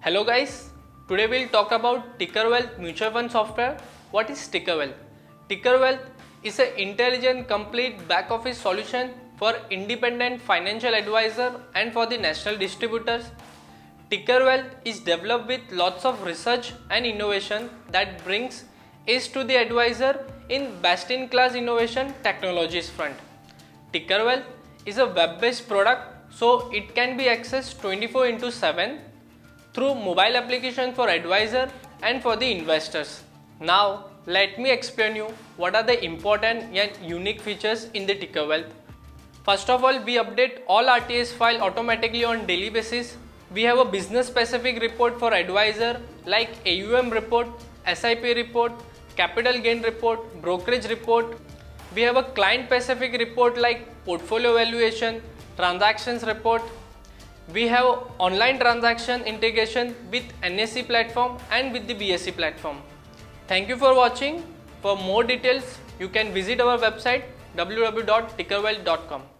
Hello guys, today we'll talk about TickerWealth mutual fund software. What is TickerWealth? TickerWealth is an intelligent, complete back office solution for independent financial advisor and for the national distributors. TickerWealth is developed with lots of research and innovation that brings ease to the advisor in best-in-class innovation technologies front. TickerWealth is a web-based product, so it can be accessed 24/7 through mobile application for advisor and for the investors. Now let me explain you what are the important and unique features in the TickerWealth. First of all, we update all RTS file automatically on daily basis. We have a business specific report for advisor like AUM report, SIP report, capital gain report, brokerage report. We have a client specific report like portfolio valuation, transactions report. We have online transaction integration with NSE platform and with the BSE platform. Thank you for watching. For more details, you can visit our website www.tickerwealth.com.